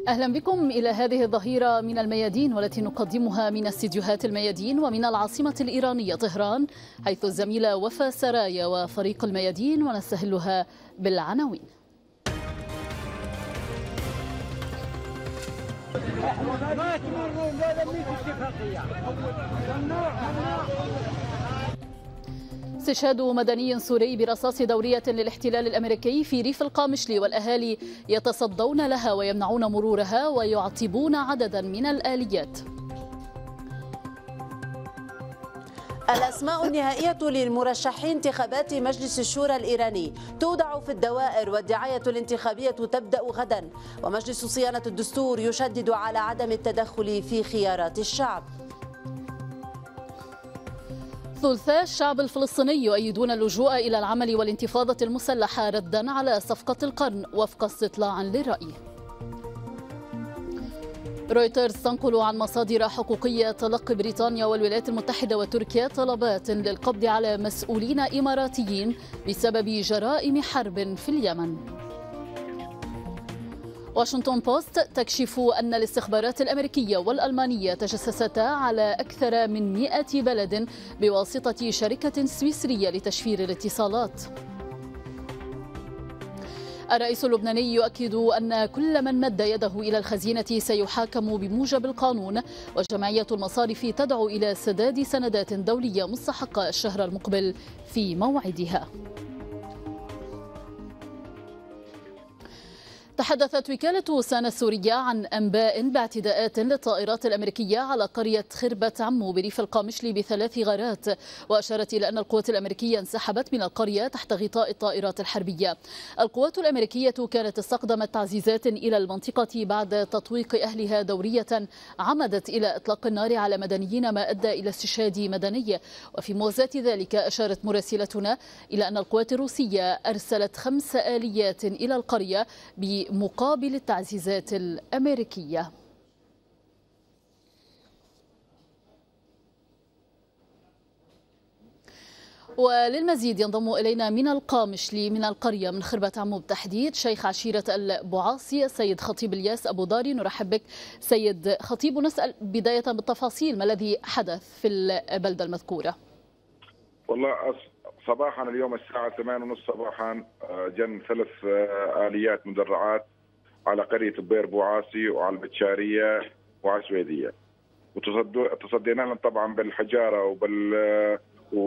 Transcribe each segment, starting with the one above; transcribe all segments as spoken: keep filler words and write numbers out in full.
أهلا بكم إلى هذه الظهيرة من الميادين والتي نقدمها من استديوهات الميادين ومن العاصمة الإيرانية طهران، حيث الزميلة وفاء سرايا وفريق الميادين، ونستهلها بالعناوين. استشهاد مدني سوري برصاص دورية للاحتلال الأمريكي في ريف القامشلي، والأهالي يتصدون لها ويمنعون مرورها ويعطبون عددا من الآليات. الأسماء النهائية للمرشحين انتخابات مجلس الشورى الإيراني تودع في الدوائر، والدعاية الانتخابية تبدأ غدا، ومجلس صيانة الدستور يشدد على عدم التدخل في خيارات الشعب. ثلثاء الشعب الفلسطيني يؤيدون اللجوء إلى العمل والانتفاضة المسلحة ردا على صفقة القرن وفق استطلاع للرأي. رويترز تنقل عن مصادر حقوقية تلقي بريطانيا والولايات المتحدة وتركيا طلبات للقبض على مسؤولين إماراتيين بسبب جرائم حرب في اليمن. واشنطن بوست تكشف أن الاستخبارات الأمريكية والألمانية تجسستا على أكثر من مئة بلد بواسطة شركة سويسرية لتشفير الاتصالات. الرئيس اللبناني يؤكد أن كل من مد يده إلى الخزينة سيحاكم بموجب القانون، وجمعية المصارف تدعو إلى سداد سندات دولية مستحقة الشهر المقبل في موعدها. تحدثت وكالة سانا السورية عن أنباء باعتداءات للطائرات الأمريكية على قرية خربة عمو بريف القامشلي بثلاث غارات، وأشارت إلى أن القوات الأمريكية انسحبت من القرية تحت غطاء الطائرات الحربية. القوات الأمريكية كانت استخدمت تعزيزات إلى المنطقة بعد تطويق أهلها دورية عمدت إلى إطلاق النار على مدنيين، ما أدى إلى استشهاد مدني. وفي موازاة ذلك أشارت مراسلتنا إلى أن القوات الروسية أرسلت خمس آليات إلى القرية مقابل التعزيزات الأمريكية. وللمزيد ينضم إلينا من القامشلي من القرية من خربة عمو بالتحديد شيخ عشيرة البعاصي السيد خطيب الياس أبو ضاري. نرحب بك سيد خطيب، ونسأل بداية بالتفاصيل ما الذي حدث في البلدة المذكورة؟ والله صباحا اليوم الساعة ثمانية وثلاثين صباحا جن ثلاث آليات مدرعات على قرية بير بوعاصي وعلى البتشارية وعلى السويدية، وتصدينا لهم طبعا بالحجارة وبال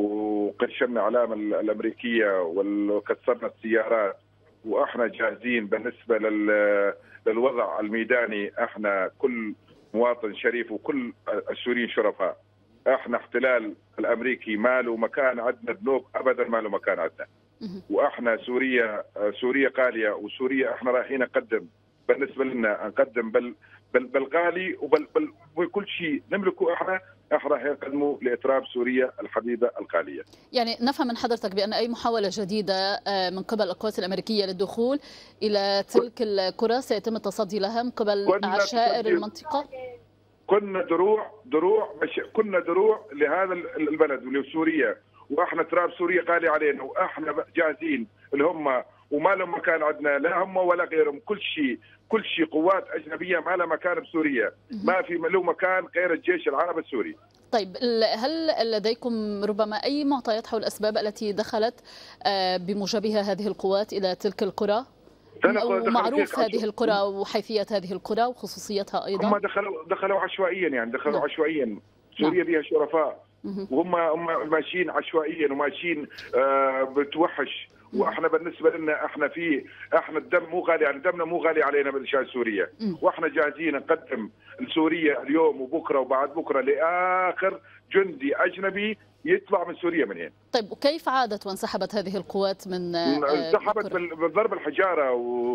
وقشرنا علامة الأمريكية وكسرنا السيارات، وإحنا جاهزين بالنسبة لل... للوضع الميداني. إحنا كل مواطن شريف وكل السوريين شرفاء. احنا احتلال الامريكي ما له مكان عندنا، ذنوب ابدا ما له مكان عندنا. واحنا سوريا سوريا غاليه، وسوريا احنا رايحين نقدم بالنسبه لنا نقدم بال بال بالغالي وبال بال بكل شيء نملكه. احنا احنا رايحين نقدمه لاتراب سوريا الحبيبه الغاليه. يعني نفهم من حضرتك بان اي محاوله جديده من قبل القوات الامريكيه للدخول الى تلك القرى سيتم التصدي لها من قبل عشائر المنطقه؟ كنا دروع دروع كنا دروع لهذا البلد ولسوريا، واحنا تراب سوريا غالي علينا، واحنا جاهزين اللي هم وما لهم مكان عندنا، لا هم ولا غيرهم. كل شيء كل شيء قوات اجنبيه ما لها مكان بسوريا، ما في له مكان غير الجيش العربي السوري. طيب، هل لديكم ربما اي معطيات حول الاسباب التي دخلت بموجبها هذه القوات الى تلك القرى؟ ومعروف هذه القرى وحيثية هذه القرى وخصوصيتها أيضا؟ هم دخلوا دخلوا عشوائيا، يعني دخلوا نعم. عشوائيا. سوريا بها شرفاء، وهم هم ماشيين عشوائيا وماشيين آه بتوحش. واحنا بالنسبه لنا احنا في احنا الدم مو غالي، يعني دمنا مو غالي علينا بالشان سوريا، واحنا جاهزين نقدم لسوريا اليوم وبكره وبعد بكره لاخر جندي اجنبي يطلع من سوريا من هنا. طيب، وكيف عادت وانسحبت هذه القوات من انسحبت بضرب الحجاره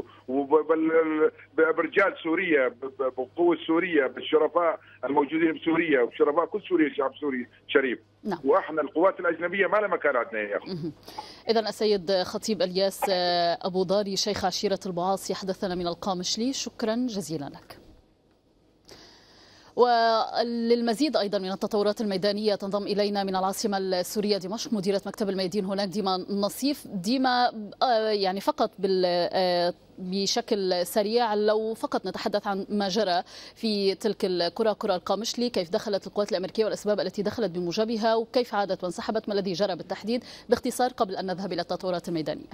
وبرجال سوريا بقوه سوريا بالشرفاء الموجودين بسوريا وبشرفاء كل سوريا شعب سوري شريف. نعم. واحنا القوات الاجنبيه ما لها مكان عندنا يا اخي. اذا السيد خطيب الياس ابو ضاري شيخ عشيره البعاص يحدثنا من القامشلي، شكرا جزيلا لك. وللمزيد أيضا من التطورات الميدانية تنضم إلينا من العاصمة السورية دمشق مديرة مكتب الميادين هناك ديما نصيف. ديما يعني فقط بشكل سريع لو فقط نتحدث عن ما جرى في تلك القرى، قرى القامشلي، كيف دخلت القوات الأمريكية والأسباب التي دخلت بموجبها وكيف عادت وانسحبت، ما الذي جرى بالتحديد باختصار قبل أن نذهب إلى التطورات الميدانية.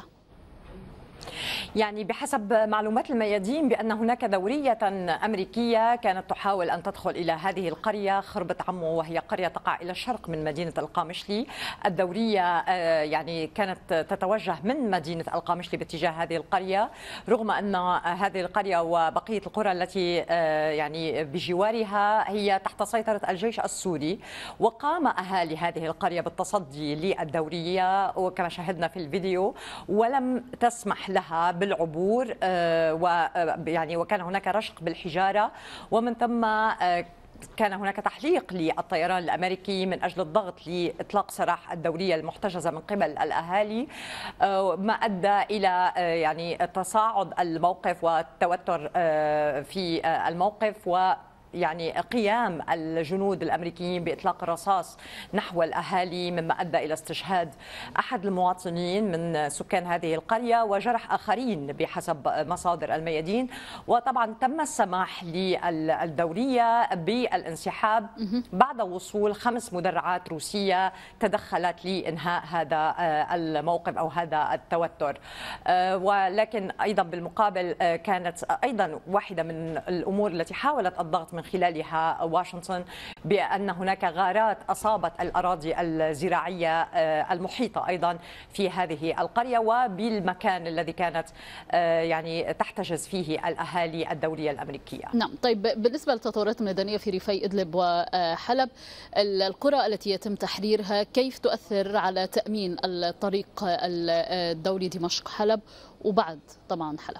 يعني بحسب معلومات الميادين بأن هناك دورية أمريكية كانت تحاول أن تدخل إلى هذه القرية خربة عمو، وهي قرية تقع إلى الشرق من مدينة القامشلي. الدورية يعني كانت تتوجه من مدينة القامشلي باتجاه هذه القرية، رغم أن هذه القرية وبقية القرى التي يعني بجوارها هي تحت سيطرة الجيش السوري. وقام أهالي هذه القرية بالتصدي للدورية وكما شاهدنا في الفيديو، ولم تسمح لها بالعبور، ويعني وكان هناك رشق بالحجارة، ومن ثم كان هناك تحليق للطيران الأمريكي من أجل الضغط لإطلاق سراح الدورية المحتجزة من قبل الأهالي، ما أدى إلى يعني تصاعد الموقف والتوتر في الموقف، و يعني قيام الجنود الأمريكيين بإطلاق الرصاص نحو الأهالي، مما أدى إلى استشهاد أحد المواطنين من سكان هذه القرية وجرح آخرين بحسب مصادر الميادين. وطبعا تم السماح للدورية بالانسحاب بعد وصول خمس مدرعات روسية تدخلت لإنهاء هذا الموقف أو هذا التوتر. ولكن أيضا بالمقابل كانت أيضا واحدة من الأمور التي حاولت الضغط من خلالها واشنطن بأن هناك غارات أصابت الأراضي الزراعية المحيطة أيضا في هذه القرية وبالمكان الذي كانت يعني تحتجز فيه الأهالي الدورية الأمريكية. نعم، طيب بالنسبة للتطورات الميدانية في ريفي إدلب وحلب، القرى التي يتم تحريرها كيف تؤثر على تأمين الطريق الدولي دمشق حلب وبعد طبعا حلب؟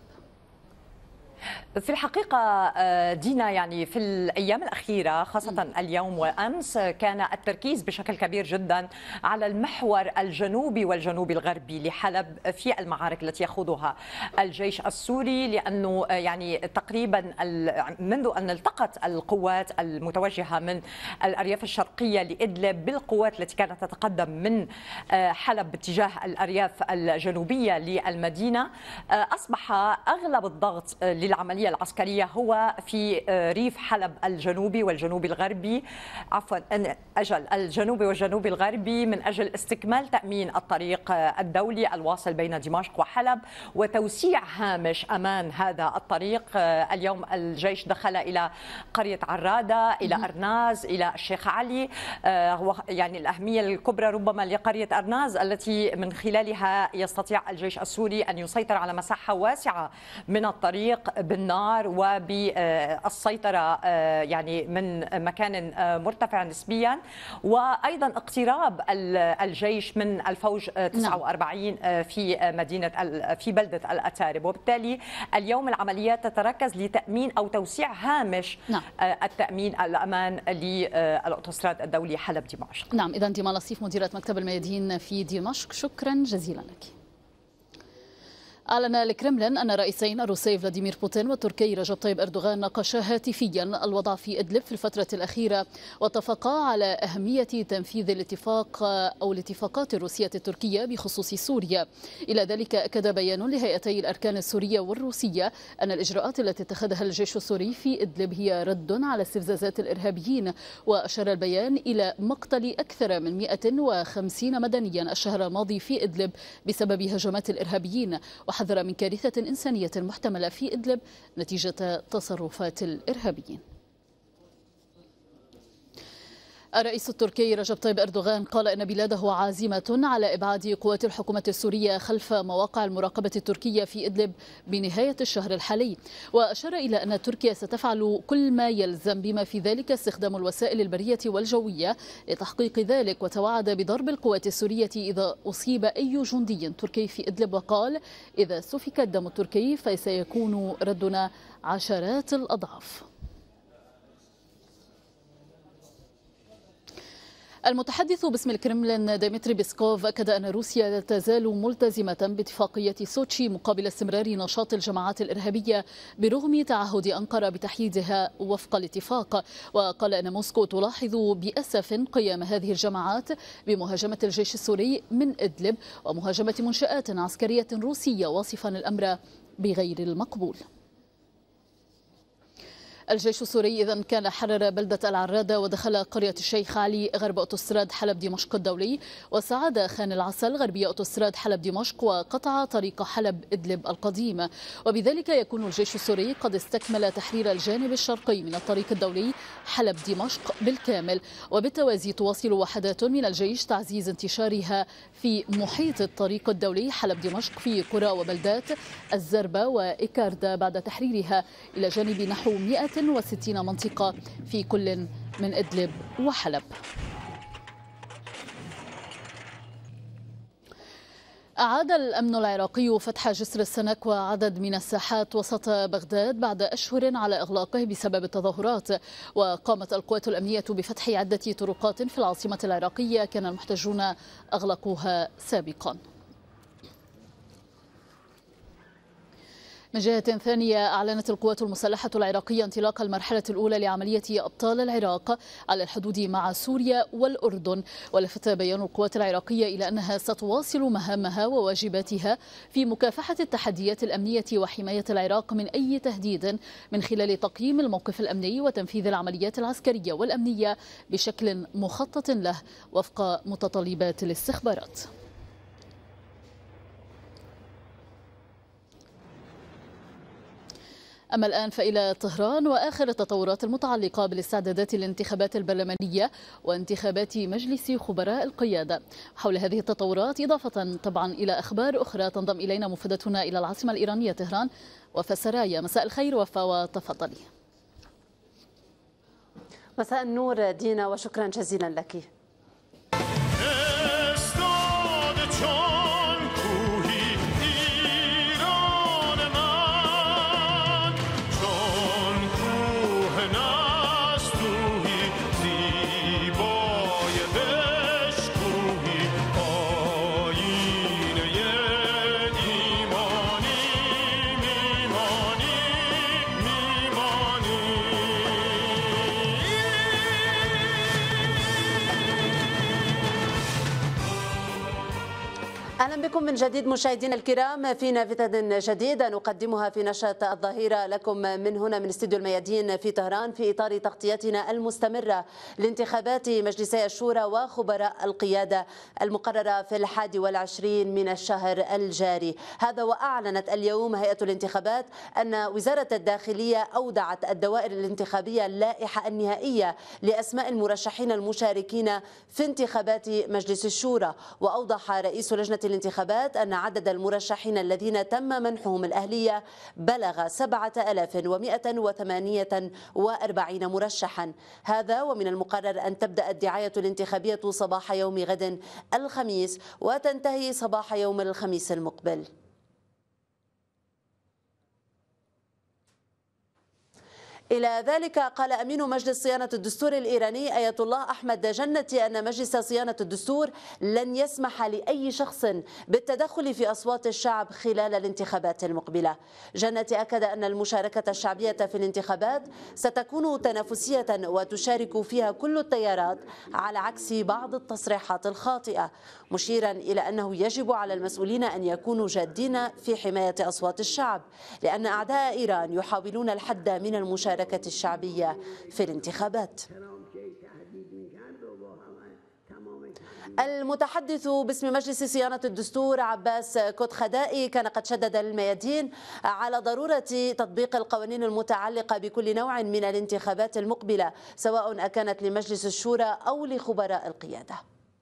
في الحقيقة دينا يعني في الأيام الأخيرة خاصة اليوم وأمس كان التركيز بشكل كبير جدا على المحور الجنوبي والجنوبي الغربي لحلب في المعارك التي يخوضها الجيش السوري، لأنه يعني تقريبا منذ أن التقت القوات المتوجهة من الأرياف الشرقية لإدلب بالقوات التي كانت تتقدم من حلب باتجاه الأرياف الجنوبية للمدينة، أصبح أغلب الضغط للعملية العسكرية هو في ريف حلب الجنوبي والجنوبي الغربي، عفوا أجل الجنوبي والجنوبي الغربي، من أجل استكمال تأمين الطريق الدولي الواصل بين دمشق وحلب وتوسيع هامش أمان هذا الطريق. اليوم الجيش دخل إلى قرية عرادة، إلى أرناز، إلى الشيخ علي. يعني الأهمية الكبرى ربما لقرية أرناز التي من خلالها يستطيع الجيش السوري أن يسيطر على مساحة واسعة من الطريق بالنار وبالسيطرة يعني من مكان مرتفع نسبيا، وأيضا اقتراب الجيش من الفوج تسعة وأربعين في مدينة في بلدة الأتارب. وبالتالي اليوم العمليات تتركز لتأمين أو توسيع هامش نعم. التأمين الأمان للأوتوستراد الدولي حلب دمشق. نعم، إذا ديما لصيف مديرة مكتب الميادين في دمشق، شكرا جزيلا لك. أعلن الكرملين أن الرئيسين الروسي فلاديمير بوتين والتركي رجب طيب أردوغان ناقشا هاتفيا الوضع في إدلب في الفترة الأخيرة، واتفقا على أهمية تنفيذ الاتفاق أو الاتفاقات الروسية التركية بخصوص سوريا. إلى ذلك أكد بيان لهيئتي الأركان السورية والروسية أن الإجراءات التي اتخذها الجيش السوري في إدلب هي رد على استفزازات الإرهابيين. وأشار البيان إلى مقتل أكثر من مئة وخمسين مدنيا الشهر الماضي في إدلب بسبب هجمات الإرهابيين، وحذر من كارثة إنسانية محتملة في إدلب نتيجة تصرفات الإرهابيين. الرئيس التركي رجب طيب أردوغان قال إن بلاده عازمة على إبعاد قوات الحكومة السورية خلف مواقع المراقبة التركية في إدلب بنهاية الشهر الحالي، وأشار إلى أن تركيا ستفعل كل ما يلزم بما في ذلك استخدام الوسائل البرية والجوية لتحقيق ذلك، وتوعد بضرب القوات السورية إذا أصيب أي جندي تركي في إدلب، وقال إذا سفك الدم التركي فسيكون ردنا عشرات الأضعاف. المتحدث باسم الكرملين ديمتري بيسكوف أكد أن روسيا لا تزال ملتزمة باتفاقية سوتشي مقابل استمرار نشاط الجماعات الإرهابية برغم تعهد أنقرة بتحييدها وفق الاتفاق. وقال أن موسكو تلاحظ بأسف قيام هذه الجماعات بمهاجمة الجيش السوري من إدلب ومهاجمة منشآت عسكرية روسية، واصفا الأمر بغير المقبول. الجيش السوري إذن كان حرر بلدة العرادة ودخل قرية الشيخ علي غرب أوتوستراد حلب دمشق الدولي، وساعد خان العسل غربية أوتوستراد حلب دمشق، وقطع طريق حلب إدلب القديم. وبذلك يكون الجيش السوري قد استكمل تحرير الجانب الشرقي من الطريق الدولي حلب دمشق بالكامل. وبالتوازي تواصل وحدات من الجيش تعزيز انتشارها في محيط الطريق الدولي حلب دمشق في قرى وبلدات الزربة وإكاردة بعد تحريرها، إلى جانب نحو مئة وستين منطقة في كل من إدلب وحلب. أعاد الأمن العراقي فتح جسر السنك وعدد من الساحات وسط بغداد بعد أشهر على إغلاقه بسبب التظاهرات. وقامت القوات الأمنية بفتح عدة طرقات في العاصمة العراقية كان المحتجون أغلقوها سابقا. من جهة ثانية، أعلنت القوات المسلحة العراقية انطلاق المرحلة الأولى لعملية أبطال العراق على الحدود مع سوريا والأردن. ولفت بيان القوات العراقية إلى أنها ستواصل مهامها وواجباتها في مكافحة التحديات الأمنية وحماية العراق من أي تهديد من خلال تقييم الموقف الأمني وتنفيذ العمليات العسكرية والأمنية بشكل مخطط له وفق متطلبات الاستخبارات. أما الآن فإلى طهران وآخر التطورات المتعلقة بالاستعدادات للانتخابات البرلمانية وانتخابات مجلس خبراء القيادة. حول هذه التطورات إضافة طبعا إلى أخبار أخرى تنضم إلينا مفادتنا إلى العاصمة الإيرانية طهران وفاء سرايا. مساء الخير وفاء وتفضلي. مساء النور دينا وشكرا جزيلا لك. أهلا بكم من جديد مشاهدينا الكرام في نافذة جديدة نقدمها في نشرة الظهيرة لكم من هنا من استديو الميادين في طهران في إطار تغطيتنا المستمرة لانتخابات مجلسي الشورى وخبراء القيادة المقررة في الحادي والعشرين من الشهر الجاري. هذا وأعلنت اليوم هيئة الانتخابات أن وزارة الداخلية أودعت الدوائر الانتخابية اللائحة النهائية لأسماء المرشحين المشاركين في انتخابات مجلس الشورى. وأوضح رئيس لجنة الانتخابات أن عدد المرشحين الذين تم منحهم الأهلية بلغ سبعة آلاف ومئة وثمانية وأربعين مرشحا. هذا ومن المقرر أن تبدأ الدعاية الانتخابية صباح يوم غد الخميس وتنتهي صباح يوم الخميس المقبل. إلى ذلك قال أمين مجلس صيانة الدستور الإيراني آية الله أحمد جنتي أن مجلس صيانة الدستور لن يسمح لأي شخص بالتدخل في أصوات الشعب خلال الانتخابات المقبلة. جنتي أكد أن المشاركة الشعبية في الانتخابات ستكون تنافسية وتشارك فيها كل التيارات على عكس بعض التصريحات الخاطئة، مشيرا إلى أنه يجب على المسؤولين أن يكونوا جادين في حماية أصوات الشعب لأن أعداء إيران يحاولون الحد من المشاركة الشعبية في الانتخابات. المتحدث باسم مجلس صيانة الدستور عباس كوتخدائي كان قد شدد الميادين على ضرورة تطبيق القوانين المتعلقة بكل نوع من الانتخابات المقبلة سواء أكانت لمجلس الشورى أو لخبراء القيادة.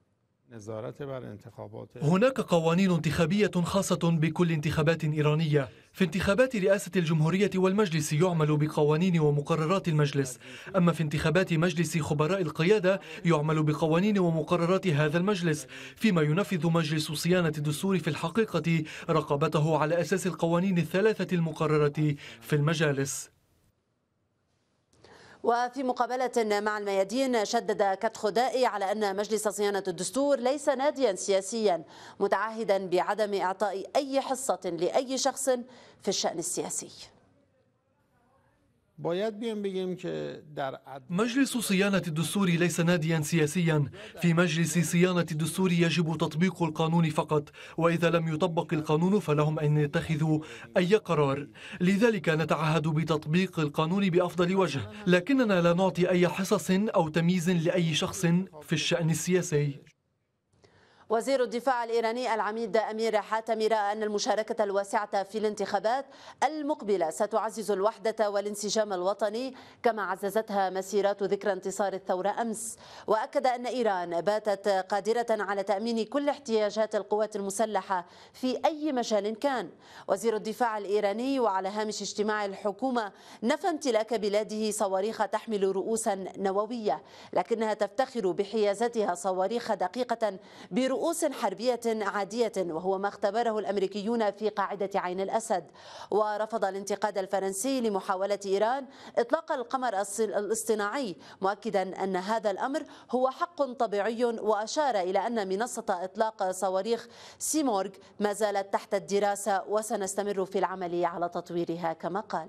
هناك قوانين انتخابية خاصة بكل انتخابات إيرانية. في انتخابات رئاسة الجمهورية والمجلس يعمل بقوانين ومقررات المجلس، أما في انتخابات مجلس خبراء القيادة يعمل بقوانين ومقررات هذا المجلس، فيما ينفذ مجلس صيانة الدستور في الحقيقة رقابته على أساس القوانين الثلاثة المقررة في المجالس. وفي مقابلة مع الميادين شدد كوتخدائي على أن مجلس صيانة الدستور ليس ناديا سياسيا متعهدا بعدم إعطاء أي حصة لأي شخص في الشأن السياسي. مجلس صيانة الدستور ليس ناديا سياسيا. في مجلس صيانة الدستور يجب تطبيق القانون فقط، وإذا لم يطبق القانون فلهم أن يتخذوا أي قرار. لذلك نتعهد بتطبيق القانون بأفضل وجه، لكننا لا نعطي أي حصص أو تمييز لأي شخص في الشأن السياسي. وزير الدفاع الإيراني العميد أمير حاتمي رأى أن المشاركة الواسعة في الانتخابات المقبلة ستعزز الوحدة والانسجام الوطني كما عززتها مسيرات ذكرى انتصار الثورة أمس. وأكد أن إيران باتت قادرة على تأمين كل احتياجات القوات المسلحة في أي مجال كان. وزير الدفاع الإيراني وعلى هامش اجتماع الحكومة نفى امتلاك بلاده صواريخ تحمل رؤوسا نووية، لكنها تفتخر بحيازتها صواريخ دقيقة برؤوس رؤوس حربية عادية، وهو ما اختبره الأمريكيون في قاعدة عين الأسد. ورفض الانتقاد الفرنسي لمحاولة إيران إطلاق القمر الاصطناعي، مؤكدا أن هذا الأمر هو حق طبيعي، وأشار إلى أن منصة إطلاق صواريخ سيمورغ ما زالت تحت الدراسة وسنستمر في العمل على تطويرها كما قال.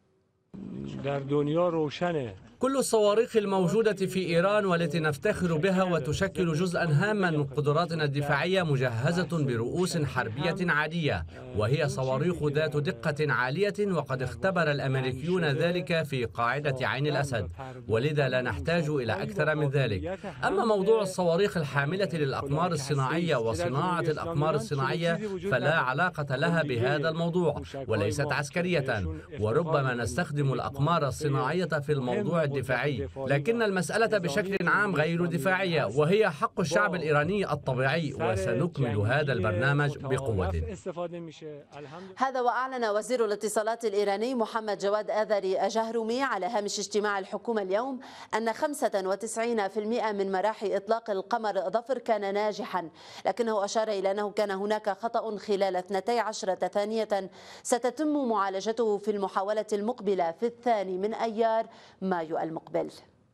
كل الصواريخ الموجودة في إيران والتي نفتخر بها وتشكل جزءا هاما من قدراتنا الدفاعية مجهزة برؤوس حربية عادية، وهي صواريخ ذات دقة عالية، وقد اختبر الأمريكيون ذلك في قاعدة عين الأسد، ولذا لا نحتاج إلى أكثر من ذلك. أما موضوع الصواريخ الحاملة للأقمار الصناعية وصناعة الأقمار الصناعية فلا علاقة لها بهذا الموضوع وليست عسكرية، وربما نستخدم الأقمار الصناعية في الموضوع الدفاعي، لكن المسألة بشكل عام غير دفاعية، وهي حق الشعب الإيراني الطبيعي، وسنكمل هذا البرنامج بقوة. هذا وأعلن وزير الاتصالات الإيراني محمد جواد آذري جهرمي على هامش اجتماع الحكومة اليوم أن خمسة وتسعين بالمئة من مراحل إطلاق القمر ظفر كان ناجحا، لكنه أشار إلى أنه كان هناك خطأ خلال اثنتي عشرة ثانية ستتم معالجته في المحاولة المقبلة في الثاني من أيار مايو المقبل.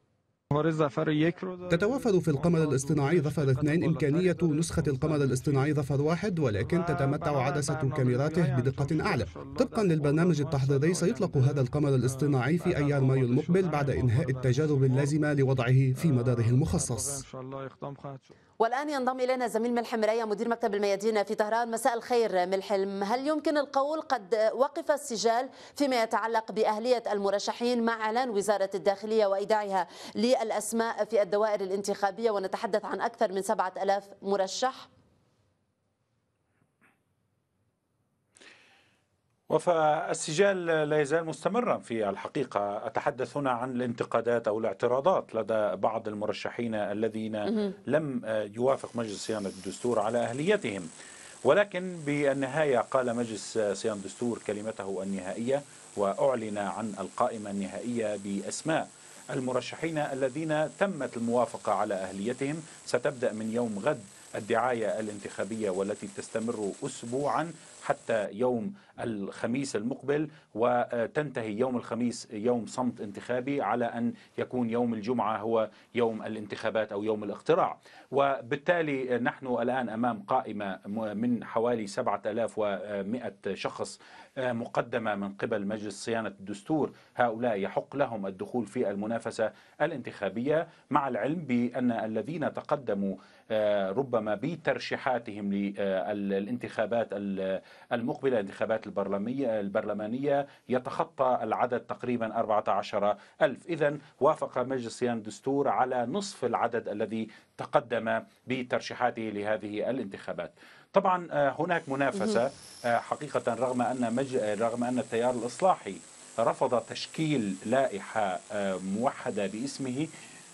تتوافر في القمر الاصطناعي ظفر اثنين إمكانية نسخة القمر الاصطناعي ظفر واحد، ولكن تتمتع عدسة كاميراته بدقة أعلى. طبقا للبرنامج التحضيري سيطلق هذا القمر الاصطناعي في أيار مايو المقبل بعد إنهاء التجارب اللازمة لوضعه في مداره المخصص. والآن ينضم إلينا زميل ملحم مرايا مدير مكتب الميادين في طهران. مساء الخير ملحم، هل يمكن القول قد وقف السجال فيما يتعلق بأهلية المرشحين مع إعلان وزارة الداخلية وإيداعها للأسماء في الدوائر الانتخابية، ونتحدث عن أكثر من سبعة آلاف مرشح؟ فالسجال لا يزال مستمرا في الحقيقة. أتحدث هنا عن الانتقادات أو الاعتراضات لدى بعض المرشحين الذين لم يوافق مجلس صيانة الدستور على أهليتهم، ولكن بالنهاية قال مجلس صيانة الدستور كلمته النهائية وأعلن عن القائمة النهائية بأسماء المرشحين الذين تمت الموافقة على أهليتهم. ستبدأ من يوم غد الدعاية الانتخابية والتي تستمر أسبوعا حتى يوم الخميس المقبل، وتنتهي يوم الخميس يوم صمت انتخابي على أن يكون يوم الجمعة هو يوم الانتخابات أو يوم الاقتراع. وبالتالي نحن الآن أمام قائمة من حوالي سبعة آلاف ومئة شخص مقدمة من قبل مجلس صيانة الدستور. هؤلاء يحق لهم الدخول في المنافسة الانتخابية، مع العلم بأن الذين تقدموا ربما بترشيحاتهم للانتخابات المقبلة الانتخابات البرلمانية البرلمانية يتخطى العدد تقريبا أربعة عشر ألف. إذن وافق مجلس صيانة الدستور على نصف العدد الذي تقدم بترشيحاته لهذه الانتخابات. طبعا هناك منافسة حقيقة، رغم أن مج... رغم أن التيار الإصلاحي رفض تشكيل لائحة موحدة باسمه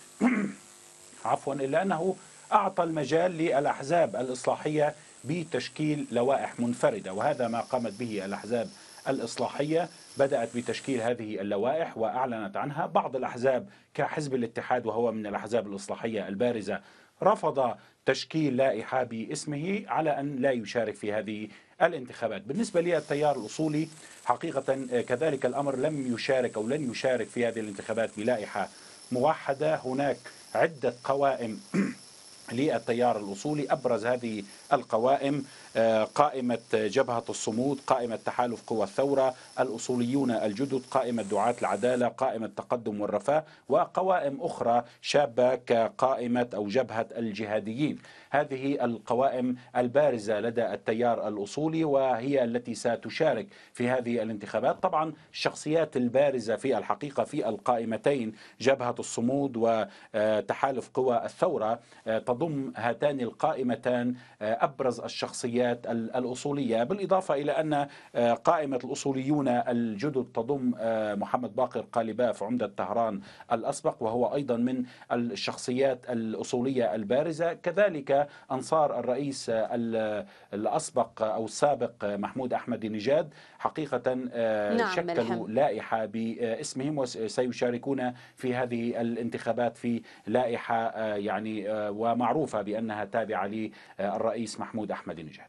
عفوا، إلا أنه أعطى المجال للأحزاب الإصلاحية بتشكيل لوائح منفردة، وهذا ما قامت به الأحزاب الإصلاحية. بدأت بتشكيل هذه اللوائح وأعلنت عنها. بعض الأحزاب كحزب الاتحاد وهو من الأحزاب الإصلاحية البارزة رفض تشكيل لائحة باسمه على أن لا يشارك في هذه الانتخابات. بالنسبة للتيار الأصولي حقيقة كذلك الأمر، لم يشارك أو لن يشارك في هذه الانتخابات بلائحة موحدة. هناك عدة قوائم للتيار الأصولي، أبرز هذه القوائم قائمة جبهة الصمود، قائمة تحالف قوى الثورة، الأصوليون الجدد، قائمة دعاة العدالة، قائمة تقدم والرفاه، وقوائم أخرى شابة كقائمة أو جبهة الجهاديين. هذه القوائم البارزة لدى التيار الأصولي وهي التي ستشارك في هذه الانتخابات. طبعا الشخصيات البارزة في الحقيقة في القائمتين جبهة الصمود وتحالف قوى الثورة تضم هاتان القائمتان أبرز الشخصيات الأصولية، بالإضافة إلى أن قائمة الأصوليون الجدد تضم محمد باقر قالباف عمدة طهران الأسبق وهو أيضا من الشخصيات الأصولية البارزة، كذلك أنصار الرئيس الأسبق أو السابق محمود أحمد نجاد حقيقة نعم شكلوا لائحة باسمهم وسيشاركون في هذه الانتخابات في لائحة يعني ومعروفة بأنها تابعة للرئيس محمود أحمد نجاد.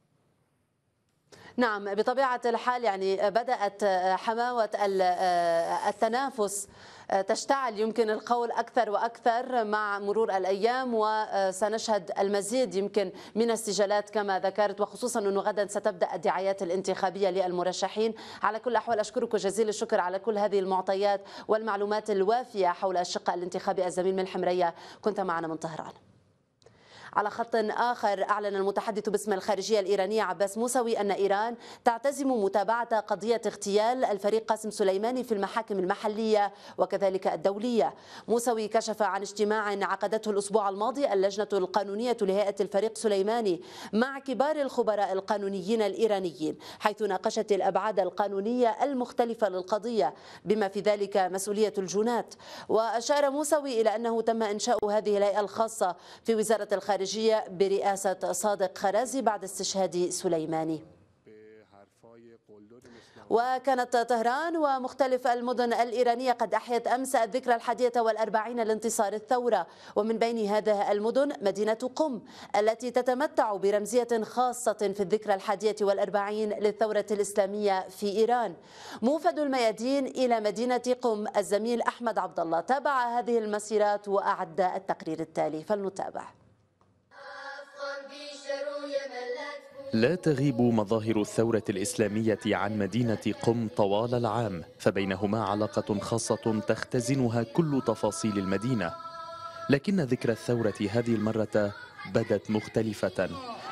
نعم بطبيعة الحال يعني بدأت حماوة التنافس تشتعل يمكن القول أكثر وأكثر مع مرور الأيام، وسنشهد المزيد يمكن من السجالات كما ذكرت، وخصوصا أنه غدا ستبدأ الدعايات الانتخابية للمرشحين. على كل الأحوال أشكرك جزيل الشكر على كل هذه المعطيات والمعلومات الوافية حول الشق الانتخابي. الزميل من الحمرية كنت معنا من طهران. على خط آخر، أعلن المتحدث باسم الخارجية الإيرانية عباس موسوي أن إيران تعتزم متابعة قضية اغتيال الفريق قاسم سليماني في المحاكم المحلية وكذلك الدولية. موسوي كشف عن اجتماع عقدته الأسبوع الماضي اللجنة القانونية لهيئة الفريق سليماني مع كبار الخبراء القانونيين الإيرانيين، حيث ناقشت الأبعاد القانونية المختلفة للقضية بما في ذلك مسؤولية الجنات. وأشار موسوي إلى أنه تم إنشاء هذه الهيئة الخاصة في وزارة الخارجية برئاسة صادق خرازي بعد استشهاد سليماني. وكانت طهران ومختلف المدن الإيرانية قد أحيت أمس الذكرى الحادية والأربعين لانتصار الثورة، ومن بين هذه المدن مدينة قم التي تتمتع برمزية خاصة في الذكرى الحادية والأربعين للثورة الإسلامية في إيران. موفد الميادين إلى مدينة قم الزميل أحمد عبد الله تابع هذه المسيرات وأعد التقرير التالي، فلنتابع. لا تغيب مظاهر الثورة الإسلامية عن مدينة قم طوال العام، فبينهما علاقة خاصة تختزنها كل تفاصيل المدينة. لكن ذكرى الثورة هذه المرة بدت مختلفة.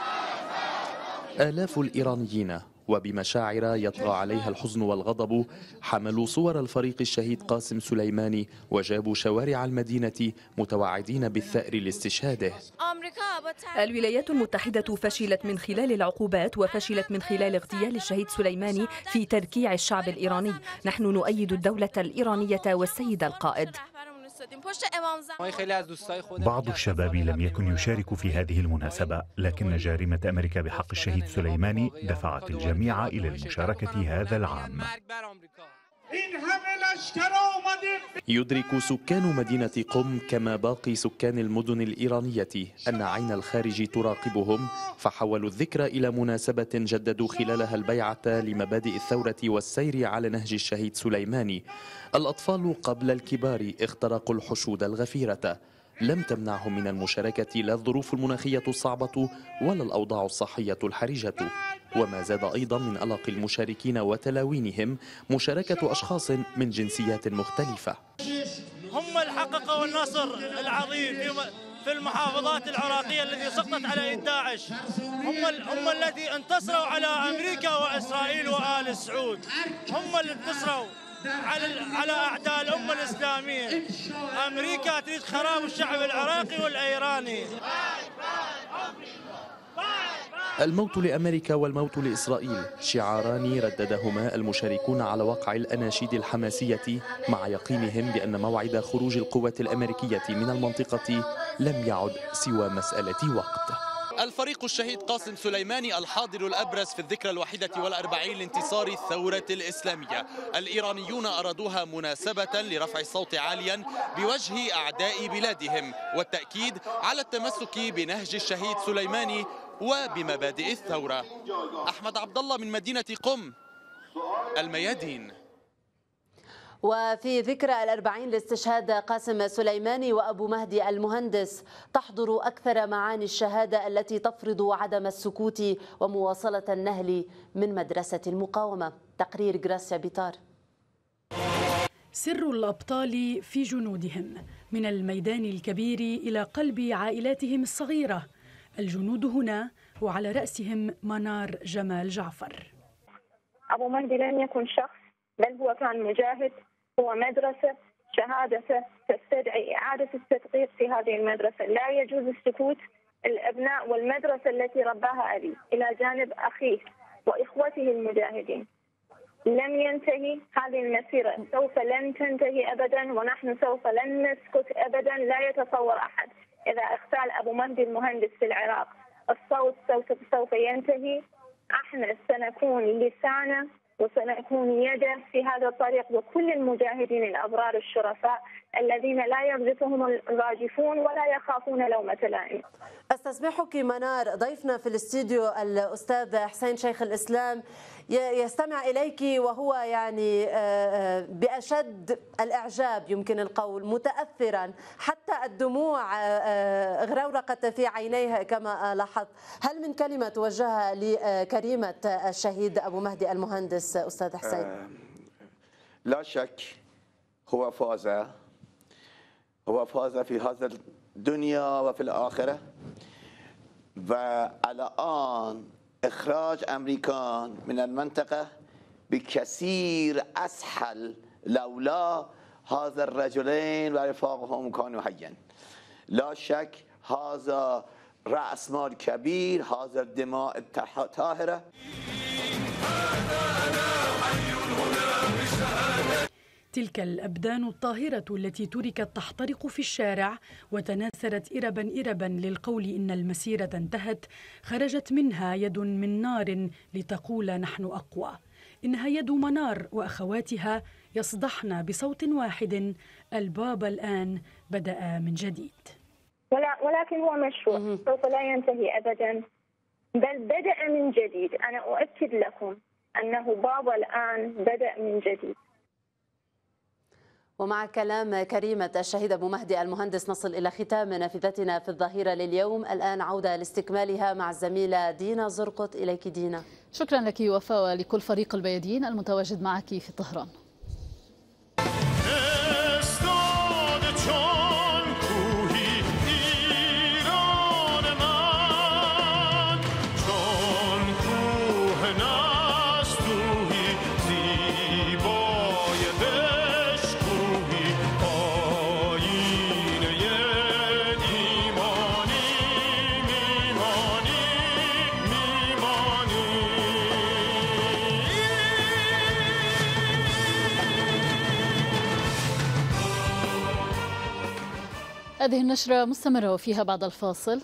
آلاف الإيرانيين وبمشاعر يطغى عليها الحزن والغضب حملوا صور الفريق الشهيد قاسم سليماني وجابوا شوارع المدينة متوعدين بالثأر لاستشهاده. الولايات المتحدة فشلت من خلال العقوبات وفشلت من خلال اغتيال الشهيد سليماني في تركيع الشعب الإيراني. نحن نؤيد الدولة الإيرانية والسيد القائد. بعض الشباب لم يكن يشارك في هذه المناسبة، لكن جريمة أمريكا بحق الشهيد سليماني دفعت الجميع إلى المشاركة هذا العام. يدرك سكان مدينة قم كما باقي سكان المدن الإيرانية أن عين الخارج تراقبهم، فحولوا الذكرى إلى مناسبة جددوا خلالها البيعة لمبادئ الثورة والسير على نهج الشهيد سليماني. الأطفال قبل الكبار اخترقوا الحشود الغفيرة، لم تمنعهم من المشاركة لا الظروف المناخية الصعبة ولا الأوضاع الصحية الحرجة. وما زاد أيضا من قلق المشاركين وتلاوينهم مشاركة أشخاص من جنسيات مختلفة. هم اللي حققوا النصر العظيم في المحافظات العراقية التي سقطت على يد داعش، هم هم الذي انتصروا على أمريكا وإسرائيل وآل سعود، هم اللي انتصروا على على أعداء الأمة الإسلامية. أمريكا تريد خراب الشعب العراقي والإيراني. الموت لأمريكا والموت لإسرائيل شعاران رددهما المشاركون على وقع الأناشيد الحماسية، مع يقينهم بأن موعد خروج القوات الأمريكية من المنطقة لم يعد سوى مسألة وقت. الفريق الشهيد قاسم سليماني الحاضر الأبرز في الذكرى الواحدة والأربعين لانتصار الثورة الإسلامية. الإيرانيون أرادوها مناسبة لرفع الصوت عاليا بوجه أعداء بلادهم والتأكيد على التمسك بنهج الشهيد سليماني وبمبادئ الثورة. أحمد عبد الله من مدينة قم، الميادين. وفي ذكرى الأربعين لاستشهاد قاسم سليماني وأبو مهدي المهندس تحضر أكثر معاني الشهادة التي تفرض عدم السكوت ومواصلة النهل من مدرسة المقاومة. تقرير جراسيا بيطار. سر الأبطال في جنودهم، من الميدان الكبير إلى قلب عائلاتهم الصغيرة. الجنود هنا وعلى رأسهم منار جمال جعفر. أبو مهدي لم يكن شخص، بل هو كان مجاهد، هو مدرسة. شهادته تستدعي إعادة التدقيق في هذه المدرسة. لا يجوز السكوت. الأبناء والمدرسة التي رباها أبي إلى جانب أخيه وإخوته المجاهدين لم ينتهي. هذه المسيرة سوف لن تنتهي أبدا، ونحن سوف لن نسكت أبدا. لا يتصور أحد إذا اغتال أبو مهدي المهندس في العراق الصوت سوف سوف ينتهي. احنا سنكون لسانه وسنكون يده في هذا الطريق، وكل المجاهدين الأبرار الشرفاء الذين لا يغزفهم الراجفون ولا يخافون لومة لائم. استسمحك منار، ضيفنا في الاستديو الأستاذ حسين شيخ الإسلام يستمع إليك وهو يعني بأشد الإعجاب يمكن القول، متأثرا، حتى الدموع غرورقت في عينيه كما لاحظت. هل من كلمة توجهها لكريمة الشهيد أبو مهدي المهندس أستاذ حسين؟ آه لا شك هو فاز هو فاز في هذا الدنيا وفي الآخرة، والآن إخراج أمريكان من المنطقة بكثير أسهل لولا هذا الرجلين ورفاقهم كانوا حيا. لا شك هذا رأس مال كبير، هذا الدماء الطاهرة. تلك الأبدان الطاهرة التي تركت تحترق في الشارع وتناثرت إربا إربا للقول إن المسيرة انتهت، خرجت منها يد من نار لتقول نحن أقوى. إنها يد منار وأخواتها يصدحن بصوت واحد: الباب الآن بدأ من جديد. ولكن هو مشروع سوف لا ينتهي أبدا، بل بدأ من جديد. أنا أؤكد لكم أنه باب الآن بدأ من جديد. ومع كلام كريمة الشهيد أبو مهدي المهندس نصل إلى ختام نافذتنا في الظهيرة لليوم. الآن عودة لاستكمالها مع الزميلة دينا زرقط. إليك دينا. شكرا لك وفاء ولكل فريق الميادين المتواجد معك في طهران. هذه النشرة مستمرة وفيها بعد الفاصل.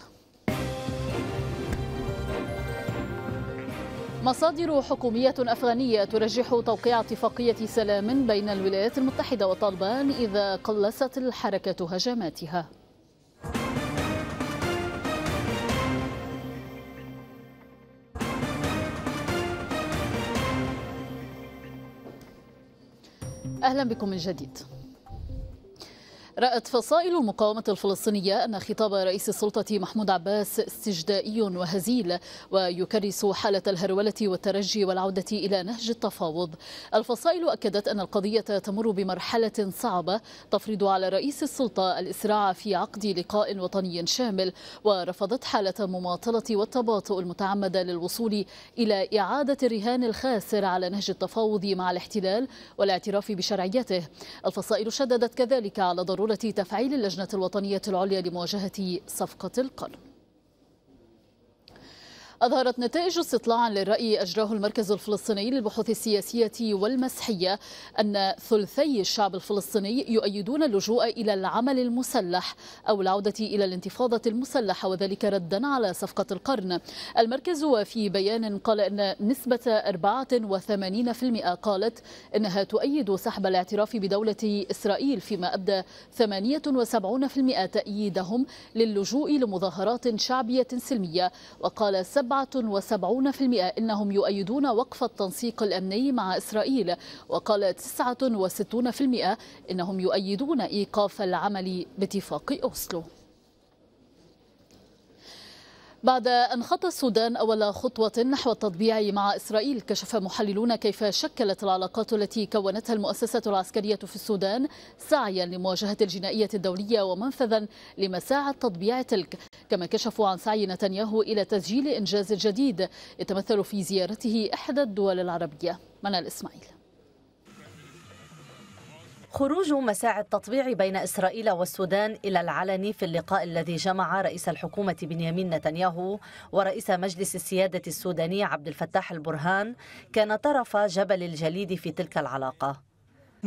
مصادر حكومية أفغانية ترجح توقيع اتفاقية سلام بين الولايات المتحدة وطالبان إذا قلصت الحركة هجماتها. أهلا بكم من جديد. رأت فصائل المقاومة الفلسطينية أن خطاب رئيس السلطة محمود عباس استجدائي وهزيل ويكرس حالة الهرولة والترجي والعودة إلى نهج التفاوض. الفصائل أكدت أن القضية تمر بمرحلة صعبة تفرض على رئيس السلطة الإسراع في عقد لقاء وطني شامل، ورفضت حالة المماطلة والتباطؤ المتعمد للوصول إلى إعادة الرهان الخاسر على نهج التفاوض مع الاحتلال والاعتراف بشرعيته. الفصائل شددت كذلك على ضرورة تفعيل اللجنة الوطنية العليا لمواجهة صفقة القرن. أظهرت نتائج استطلاع للرأي أجراه المركز الفلسطيني للبحوث السياسية والمسحية أن ثلثي الشعب الفلسطيني يؤيدون اللجوء إلى العمل المسلح أو العودة إلى الانتفاضة المسلحة، وذلك ردا على صفقة القرن. المركز وفي بيان قال أن نسبة أربعة وثمانين بالمئة قالت أنها تؤيد سحب الاعتراف بدولة إسرائيل، فيما أبدى ثمانية وسبعين بالمئة تأييدهم للجوء لمظاهرات شعبية سلمية، وقال سبعة سبعة وسبعين بالمئة إنهم يؤيدون وقف التنسيق الأمني مع إسرائيل، وقال تسعة وستين بالمئة إنهم يؤيدون إيقاف العمل باتفاق أوسلو. بعد أن خطى السودان أول خطوة نحو التطبيع مع إسرائيل، كشف محللون كيف شكلت العلاقات التي كونتها المؤسسة العسكرية في السودان سعيا لمواجهة الجنائية الدولية ومنفذا لمساعي تطبيع تلك. كما كشفوا عن سعي نتنياهو إلى تسجيل إنجاز جديد يتمثل في زيارته إحدى الدول العربية. منال إسماعيل. خروج مساعي التطبيع بين إسرائيل والسودان إلى العلن في اللقاء الذي جمع رئيس الحكومة بنيامين نتنياهو ورئيس مجلس السيادة السوداني عبد الفتاح البرهان كان طرف جبل الجليد في تلك العلاقة.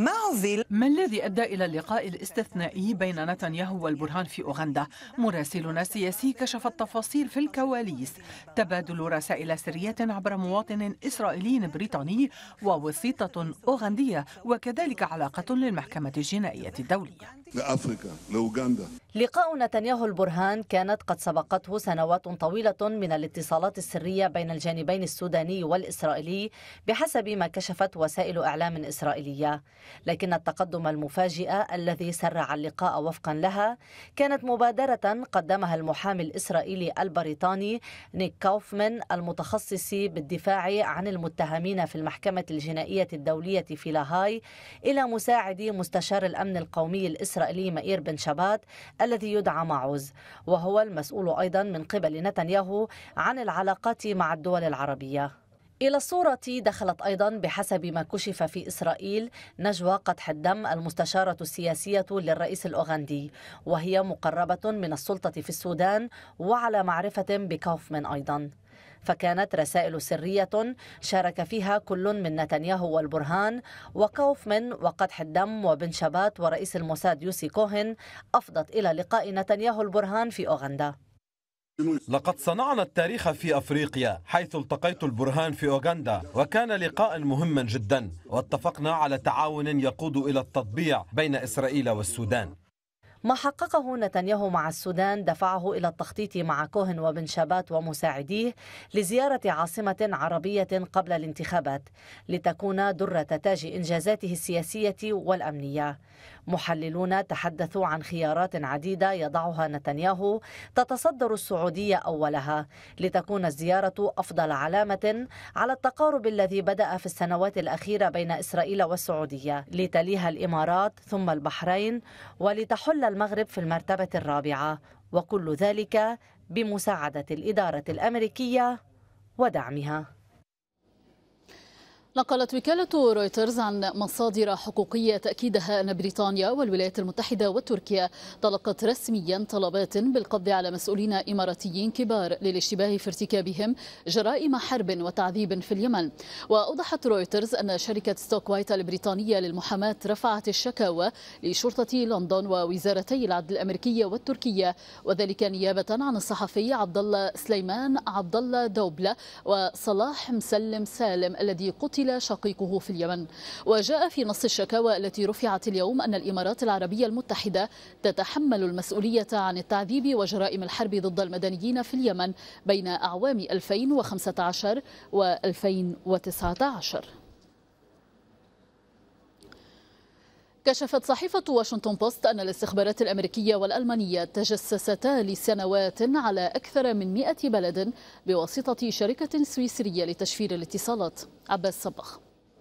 ما الذي أدى إلى اللقاء الاستثنائي بين نتنياهو والبرهان في أوغندا؟ مراسلنا السياسي كشف التفاصيل في الكواليس. تبادل رسائل سرية عبر مواطن إسرائيلي بريطاني ووسيطة أوغندية، وكذلك علاقة للمحكمة الجنائية الدولية. لأفريقيا، لأوغندا. لقاء نتنياهو البرهان كانت قد سبقته سنوات طويلة من الاتصالات السرية بين الجانبين السوداني والإسرائيلي بحسب ما كشفت وسائل إعلام إسرائيلية، لكن التقدم المفاجئ الذي سرع اللقاء وفقا لها كانت مبادرة قدمها المحامي الإسرائيلي البريطاني نيك كوفمان المتخصص بالدفاع عن المتهمين في المحكمة الجنائية الدولية في لاهاي إلى مساعد مستشار الأمن القومي الإسرائيلي مائير بن شبات الذي يدعى معوز، وهو المسؤول أيضا من قبل نتنياهو عن العلاقات مع الدول العربية. إلى الصورة دخلت أيضا بحسب ما كشف في إسرائيل نجوى قدح الدم المستشارة السياسية للرئيس الأوغندي، وهي مقربة من السلطة في السودان وعلى معرفة بكوفمان أيضا. فكانت رسائل سرية شارك فيها كل من نتنياهو والبرهان وكوفمان وقدح الدم وبن شبات ورئيس الموساد يوسي كوهن أفضت إلى لقاء نتنياهو البرهان في أوغندا. لقد صنعنا التاريخ في أفريقيا حيث التقيت البرهان في أوغندا، وكان لقاء مهما جدا، واتفقنا على تعاون يقود إلى التطبيع بين إسرائيل والسودان. ما حققه نتنياهو مع السودان دفعه إلى التخطيط مع كوهن وبن شبات ومساعديه لزيارة عاصمة عربية قبل الانتخابات لتكون درة تاج إنجازاته السياسية والأمنية. محللون تحدثوا عن خيارات عديدة يضعها نتنياهو تتصدر السعودية أولها لتكون الزيارة أفضل علامة على التقارب الذي بدأ في السنوات الأخيرة بين إسرائيل والسعودية، لتليها الإمارات ثم البحرين، ولتحل المغرب في المرتبة الرابعة، وكل ذلك بمساعدة الإدارة الأمريكية ودعمها. نقلت وكالة رويترز عن مصادر حقوقية تأكيدها أن بريطانيا والولايات المتحدة وتركيا طلقت رسميا طلبات بالقبض على مسؤولين إماراتيين كبار للاشتباه في ارتكابهم جرائم حرب وتعذيب في اليمن. وأوضحت رويترز أن شركة ستوك وايت البريطانية للمحاماة رفعت الشكاوى لشرطة لندن ووزارتي العدل الأمريكية والتركية، وذلك نيابة عن الصحفي عبد الله سليمان عبد الله دوبلة وصلاح مسلم سالم الذي قتل شقيقه في اليمن. وجاء في نص الشكاوى التي رفعت اليوم أن الإمارات العربية المتحدة تتحمل المسؤولية عن التعذيب وجرائم الحرب ضد المدنيين في اليمن بين أعوام ألفين وخمسة عشر وألفين وتسعة عشر. كشفت صحيفة واشنطن بوست أن الاستخبارات الأمريكية والألمانية تجسستا لسنوات على أكثر من مئة بلد بواسطة شركة سويسرية لتشفير الاتصالات. عباس صباغ.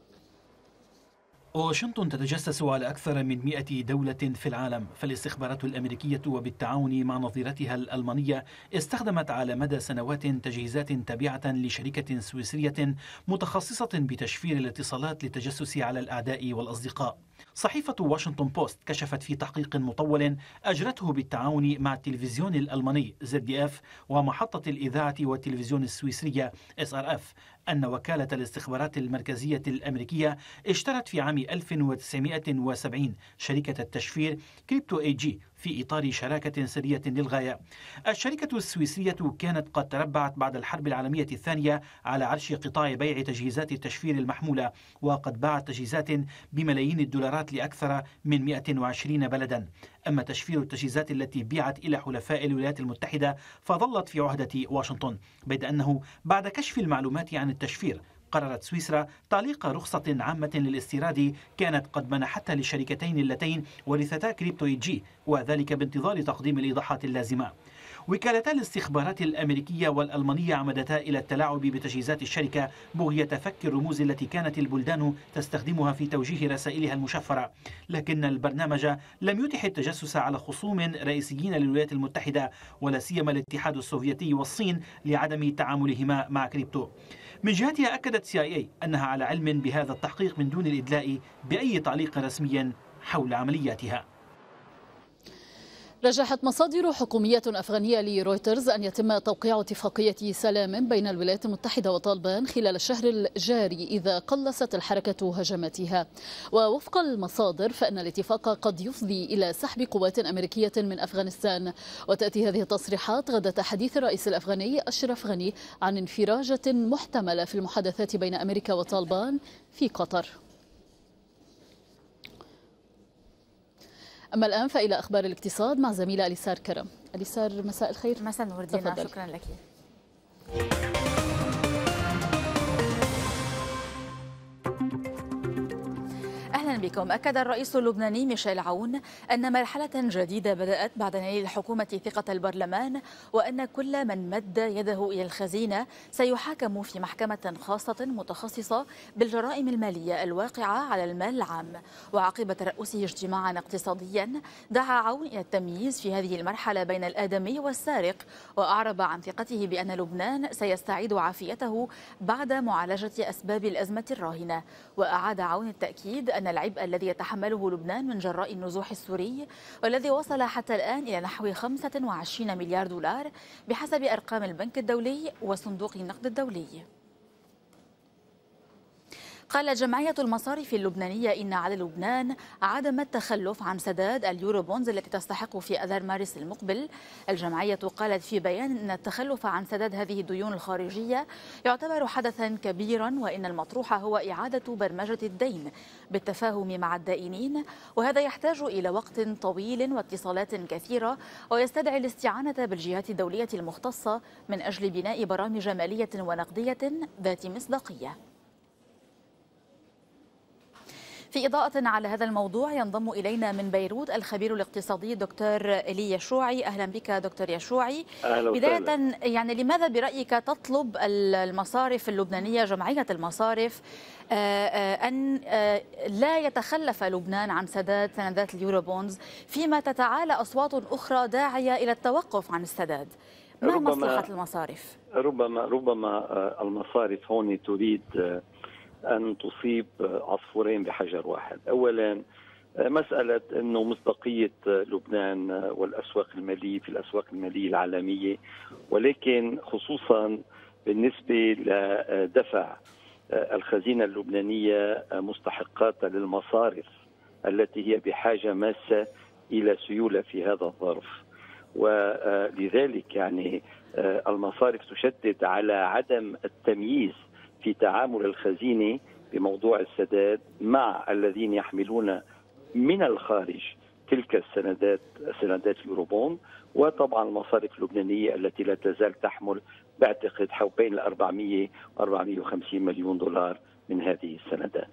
واشنطن تتجسس على أكثر من مئة دولة في العالم، فالاستخبارات الأمريكية وبالتعاون مع نظيرتها الألمانية استخدمت على مدى سنوات تجهيزات تابعة لشركة سويسرية متخصصة بتشفير الاتصالات للتجسس على الأعداء والأصدقاء. صحيفة واشنطن بوست كشفت في تحقيق مطول أجرته بالتعاون مع التلفزيون الألماني زد دي إف ومحطة الإذاعة والتلفزيون السويسرية إس آر إف أن وكالة الاستخبارات المركزية الأمريكية اشترت في عام ألف وتسعمئة وسبعين شركة التشفير كريبتو اي جي في إطار شراكة سرية للغاية. الشركة السويسرية كانت قد تربعت بعد الحرب العالمية الثانية على عرش قطاع بيع تجهيزات التشفير المحمولة، وقد باعت تجهيزات بملايين الدولارات دولارات لأكثر من مئة وعشرين بلدا. أما تشفير التجهيزات التي بيعت إلى حلفاء الولايات المتحدة فظلت في عهدة واشنطن، بيد أنه بعد كشف المعلومات عن التشفير قررت سويسرا تعليق رخصة عامة للاستيراد كانت قد منحتها للشركتين اللتين ورثتا كريبتو إي جي، وذلك بانتظار تقديم الإيضاحات اللازمة. وكالتا الاستخبارات الأمريكية والألمانية عمدتا إلى التلاعب بتجهيزات الشركة بغية فك الرموز التي كانت البلدان تستخدمها في توجيه رسائلها المشفرة، لكن البرنامج لم يتح التجسس على خصوم رئيسيين للولايات المتحدة ولا سيما الاتحاد السوفيتي والصين لعدم تعاملهما مع كريبتو. من جهتها أكدت سي آي إي أنها على علم بهذا التحقيق من دون الإدلاء بأي تعليق رسمي حول عملياتها. رجحت مصادر حكومية أفغانية لرويترز أن يتم توقيع اتفاقية سلام بين الولايات المتحدة وطالبان خلال الشهر الجاري إذا قلصت الحركة هجماتها. ووفق المصادر فإن الاتفاق قد يفضي إلى سحب قوات أمريكية من أفغانستان. وتأتي هذه التصريحات غداة حديث الرئيس الأفغاني أشرف غني عن انفراجة محتملة في المحادثات بين أمريكا وطالبان في قطر. أما الآن فإلى أخبار الاقتصاد مع زميلة أليسار كرم. أليسار مساء الخير. مساء النور دينا، شكرا لك. أهلا بكم. أكد الرئيس اللبناني ميشيل عون أن مرحلة جديدة بدأت بعد نيل الحكومة ثقة البرلمان، وأن كل من مد يده إلى الخزينة سيحاكم في محكمة خاصة متخصصة بالجرائم المالية الواقعة على المال العام. وعقب ترأسه اجتماعا اقتصاديا دعا عون إلى التمييز في هذه المرحلة بين الآدمي والسارق، وأعرب عن ثقته بأن لبنان سيستعيد عافيته بعد معالجة أسباب الأزمة الراهنة. وأعاد عون التأكيد أن العبء الذي يتحمله لبنان من جراء النزوح السوري والذي وصل حتى الآن إلى نحو خمسة وعشرين مليار دولار بحسب أرقام البنك الدولي وصندوق النقد الدولي. قالت جمعية المصارف اللبنانية إن على لبنان عدم التخلف عن سداد اليورو بونز التي تستحق في أذار مارس المقبل. الجمعية قالت في بيان أن التخلف عن سداد هذه الديون الخارجية يعتبر حدثا كبيرا، وإن المطروح هو إعادة برمجة الدين بالتفاهم مع الدائنين، وهذا يحتاج إلى وقت طويل واتصالات كثيرة، ويستدعي الاستعانة بالجهات الدولية المختصة من أجل بناء برامج مالية ونقدية ذات مصداقية. في إضاءة على هذا الموضوع ينضم إلينا من بيروت الخبير الاقتصادي دكتور إيلي يشوعي. أهلا بك دكتور يشوعي. أهلا بداية وسهلا. يعني لماذا برأيك تطلب المصارف اللبنانية جمعية المصارف أن لا يتخلف لبنان عن سداد سندات اليورو بونز فيما تتعالى أصوات أخرى داعية إلى التوقف عن السداد؟ ما مصلحة المصارف؟ ربما ربما المصارف هون تريد أن تصيب عصفورين بحجر واحد. أولا مسألة أنه مصداقية لبنان والأسواق المالية في الأسواق المالية العالمية، ولكن خصوصا بالنسبة لدفع الخزينة اللبنانية مستحقاتها للمصارف التي هي بحاجة ماسة إلى سيولة في هذا الظرف. ولذلك يعني المصارف تشدد على عدم التمييز في تعامل الخزينة بموضوع السداد مع الذين يحملون من الخارج تلك السندات سندات اليوروبون، وطبعا المصارف اللبنانية التي لا تزال تحمل بعتقد حول بين ال أربعمئة و أربعمئة وخمسين مليون دولار من هذه السندات.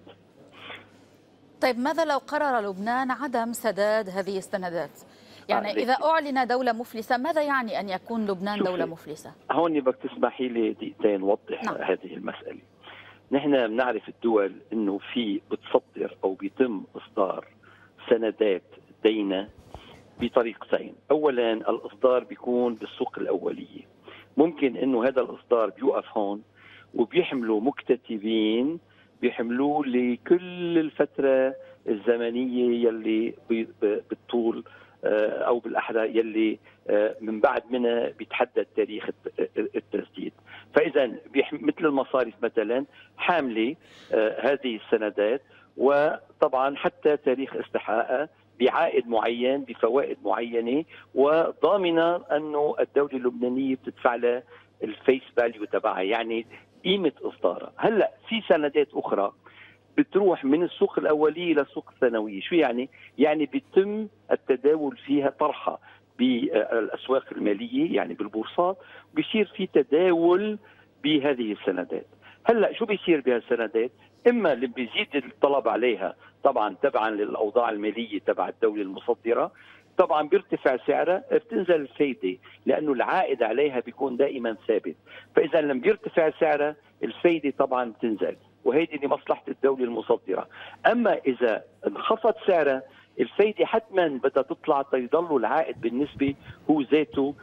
طيب ماذا لو قرر لبنان عدم سداد هذه السندات؟ يعني إذا أعلن دولة مفلسة ماذا يعني أن يكون لبنان دولة مفلسة؟ هون بدك تسمحي لي دقيقتين نوضح نعم. هذه المسألة. نحن بنعرف الدول أنه في بتصدر أو بيتم إصدار سندات دينة بطريقتين. أولا الإصدار بيكون بالسوق الأولية، ممكن أنه هذا الإصدار بيوقف هون وبيحملوا مكتتبين بيحملوه لكل الفترة الزمنية يلي بالطول أو بالأحرى يلي من بعد منها بيتحدد تاريخ التسديد. فإذا مثل المصارف مثلا حاملة هذه السندات، وطبعا حتى تاريخ استحقاقها بعائد معين بفوائد معينة، وضامنة أنه الدولة اللبنانية بتدفع لها الفيس فاليو تبعها، يعني قيمة إصدارها. هلأ في سندات أخرى بتروح من السوق الأولية للسوق الثانوية. شو يعني؟ يعني بيتم التداول فيها طرحها بالأسواق المالية يعني بالبورصات، بيصير في تداول بهذه السندات. هلا شو بيصير بهالسندات؟ اما اللي بيزيد الطلب عليها طبعا تبعا للاوضاع الماليه تبع الدوله المصدره، طبعا بيرتفع سعرها، بتنزل الفايده لانه العائد عليها بيكون دائما ثابت، فاذا لما بيرتفع سعرها الفايده طبعا بتنزل، وهيدي لمصلحه الدوله المصدره. اما اذا انخفض سعرها الفايده حتما بدها تطلع تيضل العائد بالنسبه هو ذاته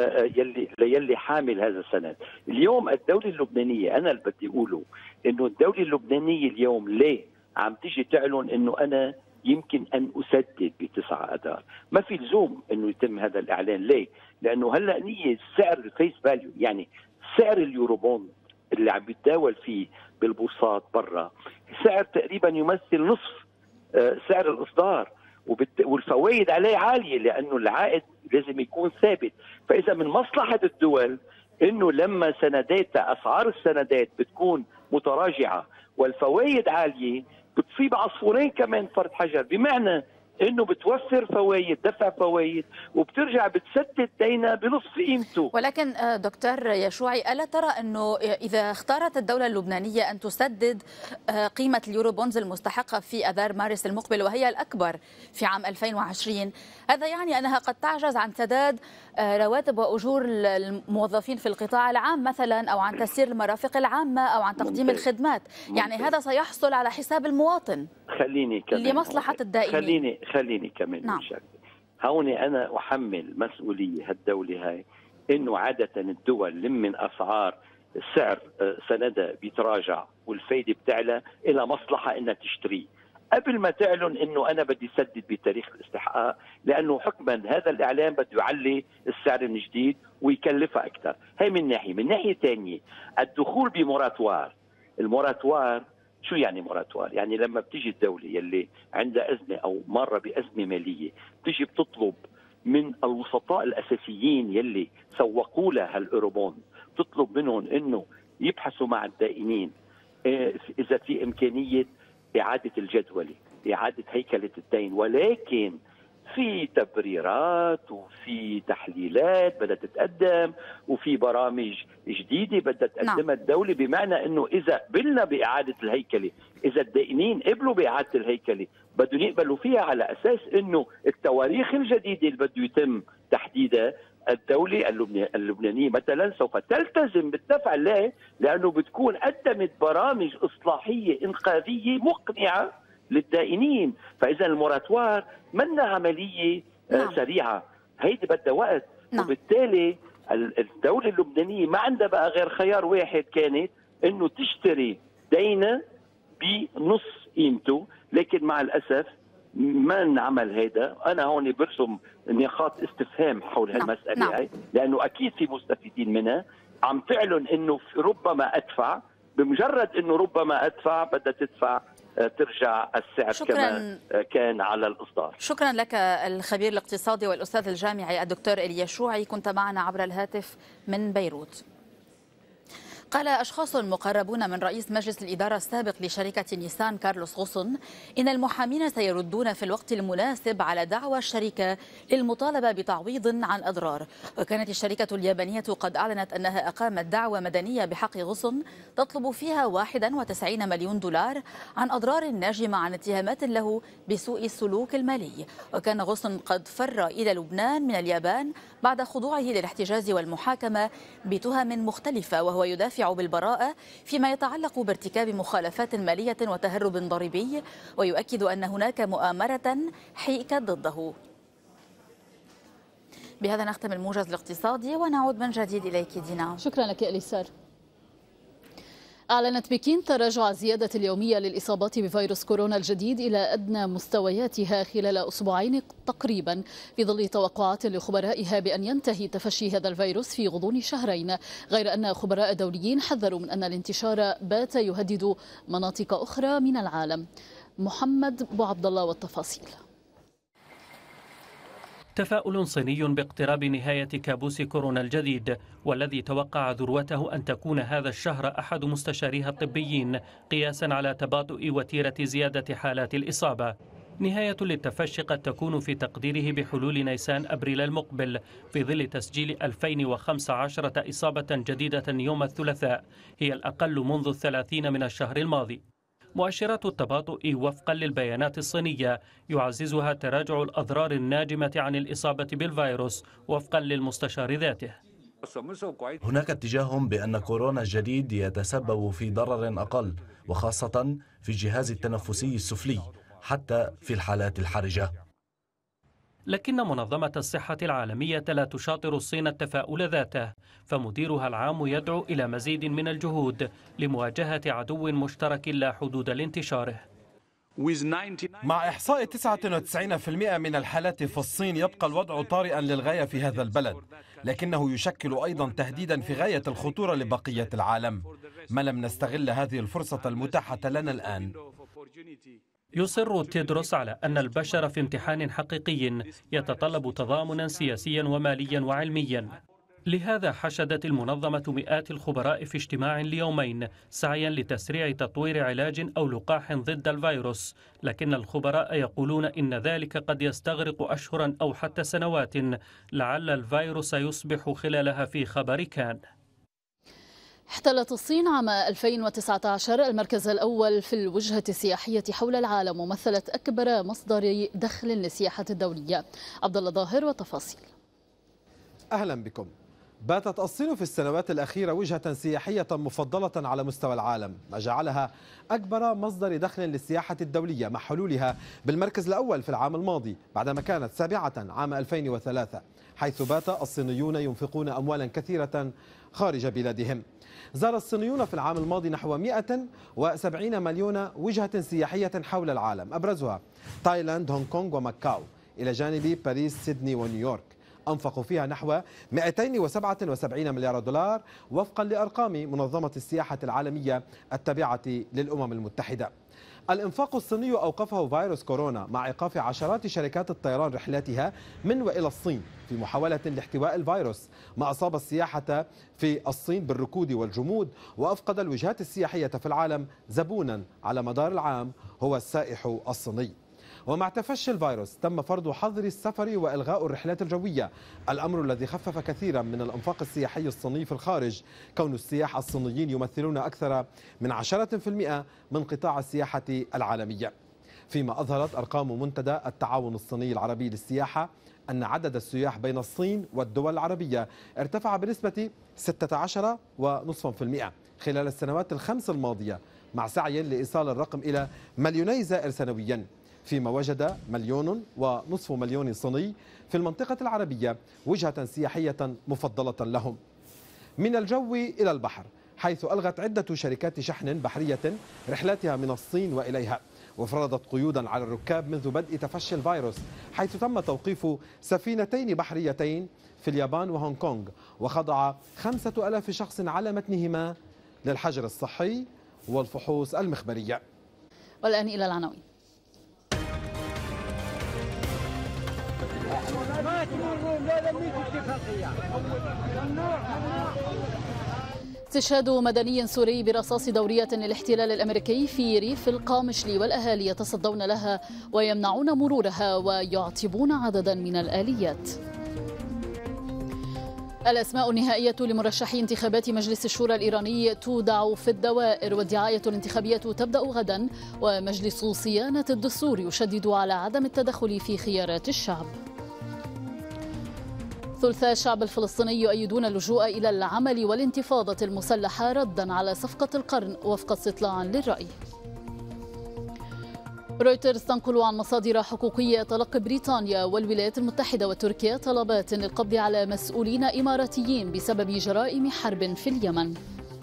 يلي يلي حامل هذا السند. اليوم الدوله اللبنانيه انا اللي بدي اقوله انه الدوله اللبنانيه اليوم ليه عم تيجي تعلن انه انا يمكن ان اسدد بتسعة اذار، ما في لزوم انه يتم هذا الاعلان. ليه؟ لانه هلا نيه سعر الفيس فاليو يعني سعر اليوروبوند اللي عم بيتداول فيه بالبورصات برا سعر تقريبا يمثل نصف سعر الاصدار، والفوائد عليه عاليه لانه العائد لازم يكون ثابت. فاذا من مصلحه الدول انه لما سنداتها اسعار السندات بتكون متراجعه والفوائد عاليه بتصيب عصفورين كمان فرد حجر، بمعنى انه بتوفر فوائد دفع فوائد وبترجع بتسدد دينها بنصف قيمته. ولكن دكتور يشوعي الا ترى انه اذا اختارت الدوله اللبنانيه ان تسدد قيمه اليورو بونز المستحقه في اذار مارس المقبل وهي الاكبر في عام ألفين وعشرين، هذا يعني انها قد تعجز عن سداد رواتب واجور الموظفين في القطاع العام مثلا، او عن تسيير المرافق العامه، او عن تقديم ممتاز. الخدمات، ممتاز. يعني هذا سيحصل على حساب المواطن خليني كمان لمصلحه الدائنين. خليني خليني كمان نعم. هون انا احمل مسؤوليه هالدوله هاي انه عاده الدول لمن اسعار السعر سندها بيتراجع والفايده بتعلى الى مصلحه انها تشتري قبل ما تعلن انه انا بدي سدد بتاريخ الاستحقاق، لانه حكما هذا الاعلان بده يعلي السعر من جديد ويكلفها اكثر. هي من ناحيه، من ناحيه ثانيه الدخول بموراتوار. الموراتوار شو يعني موراتوار؟ يعني لما بتيجي الدولة يلي عندها أزمة أو مرة بأزمة مالية بتيجي بتطلب من الوسطاء الأساسيين يلي سوقوا لها هالأوروبوند، تطلب منهم إنه يبحثوا مع الدائنين إذا في إمكانية إعادة الجدولة، إعادة هيكلة الدين، ولكن في تبريرات وفي تحليلات بدها تتقدم وفي برامج جديدة بدها تقدمها الدولة، بمعنى أنه إذا قبلنا بإعادة الهيكلة، إذا الدائنين قبلوا بإعادة الهيكلة بدهم يقبلوا فيها على أساس أنه التواريخ الجديدة اللي بده يتم تحديدها الدولة اللبنانية مثلا سوف تلتزم بالدفع. ليه؟ لأنه بتكون قدمت برامج إصلاحية إنقاذية مقنعة للدائنين. فإذا الموراتوار منا عملية نعم. سريعة، هيدي بدها وقت نعم. وبالتالي الدولة اللبنانية ما عندها بقى غير خيار واحد، كانت انه تشتري دينها بنص قيمته، لكن مع الأسف ما انعمل هيدا. أنا هون برسم نقاط استفهام حول نعم. هالمسألة نعم. هاي، لأنه أكيد في مستفيدين منها. عم تعلن انه ربما أدفع، بمجرد انه ربما أدفع بدها تدفع ترجع السعر شكراً. كما كان على الإصدار. شكرا لك الخبير الاقتصادي والأستاذ الجامعي الدكتور اليشوعي، كنت معنا عبر الهاتف من بيروت. قال أشخاص مقربون من رئيس مجلس الإدارة السابق لشركة نيسان كارلوس غوسن إن المحامين سيردون في الوقت المناسب على دعوى الشركة للمطالبة بتعويض عن أضرار. وكانت الشركة اليابانية قد أعلنت أنها أقامت دعوى مدنية بحق غوسن تطلب فيها واحد وتسعين مليون دولار عن أضرار ناجمة عن اتهامات له بسوء السلوك المالي. وكان غوسن قد فر إلى لبنان من اليابان بعد خضوعه للاحتجاز والمحاكمة بتهم مختلفة، وهو يدافع بالبراءة فيما يتعلق بارتكاب مخالفات مالية وتهرب ضريبي، ويؤكد أن هناك مؤامرة حيكت ضده. بهذا نختم الموجز الاقتصادي ونعود من جديد إليك دينا. شكرا لك إليسار. أعلنت بكين تراجع الزيادة اليومية للإصابات بفيروس كورونا الجديد إلى أدنى مستوياتها خلال أسبوعين تقريبا، في ظل توقعات لخبرائها بأن ينتهي تفشي هذا الفيروس في غضون شهرين، غير أن خبراء دوليين حذروا من أن الانتشار بات يهدد مناطق أخرى من العالم. محمد بو عبد الله والتفاصيل. تفاؤل صيني باقتراب نهاية كابوس كورونا الجديد، والذي توقع ذروته أن تكون هذا الشهر أحد مستشاريها الطبيين قياسا على تباطؤ وتيرة زيادة حالات الإصابة. نهاية للتفشي قد تكون في تقديره بحلول نيسان أبريل المقبل، في ظل تسجيل ألفين وخمسة عشر إصابة جديدة يوم الثلاثاء، هي الأقل منذ الثلاثين من الشهر الماضي. مؤشرات التباطؤ وفقا للبيانات الصينية يعززها تراجع الأضرار الناجمة عن الإصابة بالفيروس وفقا للمستشار ذاته. هناك اتجاه بأن كورونا الجديد يتسبب في ضرر أقل، وخاصة في الجهاز التنفسي السفلي حتى في الحالات الحرجة. لكن منظمة الصحة العالمية لا تشاطر الصين التفاؤل ذاته، فمديرها العام يدعو إلى مزيد من الجهود لمواجهة عدو مشترك لا حدود لانتشاره. مع إحصاء تسعة وتسعين بالمئة من الحالات في الصين، يبقى الوضع طارئا للغاية في هذا البلد، لكنه يشكل أيضا تهديدا في غاية الخطورة لبقية العالم ما لم نستغل هذه الفرصة المتاحة لنا الآن. يصر تيدروس على أن البشر في امتحان حقيقي يتطلب تضامنا سياسيا وماليا وعلميا. لهذا حشدت المنظمة مئات الخبراء في اجتماع ليومين سعيا لتسريع تطوير علاج أو لقاح ضد الفيروس، لكن الخبراء يقولون إن ذلك قد يستغرق أشهرا أو حتى سنوات، لعل الفيروس يصبح خلالها في خبر كان. احتلت الصين عام ألفين وتسعة عشر المركز الأول في الوجهة السياحية حول العالم، ومثلت أكبر مصدر دخل للسياحة الدولية. عبد الله ظاهر وتفاصيل. أهلا بكم. باتت الصين في السنوات الأخيرة وجهة سياحية مفضلة على مستوى العالم، ما جعلها أكبر مصدر دخل للسياحة الدولية مع حلولها بالمركز الأول في العام الماضي بعدما كانت سابعة عام ألفين وثلاثة، حيث بات الصينيون ينفقون أموالا كثيرة خارج بلادهم. زار الصينيون في العام الماضي نحو مئة وسبعين مليون وجهة سياحية حول العالم، أبرزها تايلاند، هونغ كونغ وماكاو، إلى جانب باريس، سيدني ونيويورك. أنفقوا فيها نحو مئتين وسبعة وسبعين مليار دولار وفقا لأرقام منظمة السياحة العالمية التابعة للأمم المتحدة. الإنفاق الصيني أوقفه فيروس كورونا مع إيقاف عشرات شركات الطيران رحلاتها من وإلى الصين في محاولة لاحتواء الفيروس، ما أصاب السياحة في الصين بالركود والجمود، وأفقد الوجهات السياحية في العالم زبونا على مدار العام هو السائح الصيني. ومع تفشي الفيروس تم فرض حظر السفر وإلغاء الرحلات الجوية، الأمر الذي خفف كثيرا من الإنفاق السياحي الصيني في الخارج، كون السياح الصينيين يمثلون أكثر من عشرة بالمئة من قطاع السياحة العالمية. فيما أظهرت أرقام منتدى التعاون الصيني العربي للسياحة أن عدد السياح بين الصين والدول العربية ارتفع بنسبة ستة عشر فاصلة خمسة بالمئة خلال السنوات الخمس الماضية، مع سعي لإيصال الرقم إلى مليوني زائر سنويا، فيما وجد مليون ونصف مليون صيني في المنطقة العربية وجهة سياحية مفضلة لهم. من الجو إلى البحر، حيث ألغت عدة شركات شحن بحرية رحلاتها من الصين وإليها، وفرضت قيودا على الركاب منذ بدء تفشي الفيروس، حيث تم توقيف سفينتين بحريتين في اليابان وهونغ كونغ، وخضع خمسة ألاف شخص على متنهما للحجر الصحي والفحوص المخبرية. والآن إلى العناوين. استشهاد مدني سوري برصاص دورية للاحتلال الأمريكي في ريف القامشلي، والأهالي يتصدون لها ويمنعون مرورها ويعتبون عددا من الآليات. الأسماء النهائية لمرشحي انتخابات مجلس الشورى الإيراني تودع في الدوائر، والدعاية الانتخابية تبدأ غدا، ومجلس صيانة الدستور يشدد على عدم التدخل في خيارات الشعب. ثلث الشعب الفلسطيني يؤيدون اللجوء إلى العمل والانتفاضة المسلحة ردا على صفقة القرن وفق استطلاع للرأي. رويترز تنقل عن مصادر حقوقية تلقي بريطانيا والولايات المتحدة وتركيا طلبات للقبض على مسؤولين إماراتيين بسبب جرائم حرب في اليمن.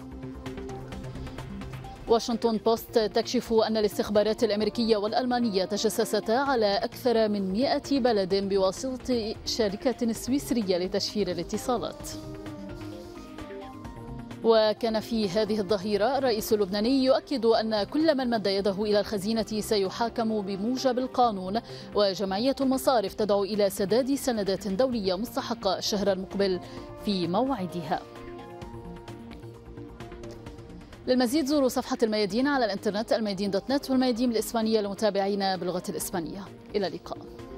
واشنطن بوست تكشف أن الاستخبارات الأمريكية والألمانية تجسستا على أكثر من مئة بلد بواسطة شركة سويسرية لتشفير الاتصالات. وكان في هذه الظهيرة الرئيس اللبناني يؤكد أن كل من مد يده إلى الخزينة سيحاكم بموجب القانون، وجمعية المصارف تدعو إلى سداد سندات دولية مستحقة الشهر المقبل في موعدها. للمزيد زوروا صفحة الميادين على الانترنت الميادين دوت نت والميادين بالإسبانية للمتابعين باللغة الإسبانية. إلى اللقاء.